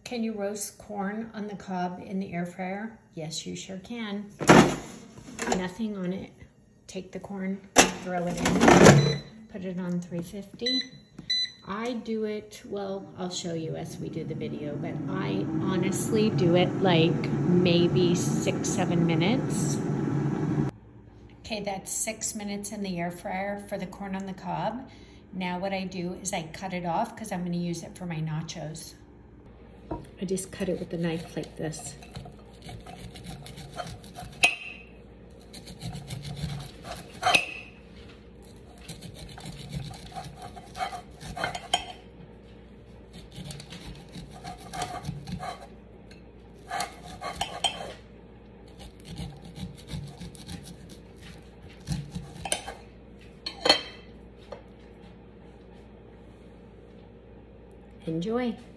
Can you roast corn on the cob in the air fryer? Yes, you sure can. Nothing on it. Take the corn, throw it in, put it on 350. I do it, well, I'll show you as we do the video, but I honestly do it like maybe 6-7 minutes. Okay, that's 6 minutes in the air fryer for the corn on the cob. Now what I do is I cut it off because I'm going to use it for my nachos. I just cut it with a knife like this. Enjoy.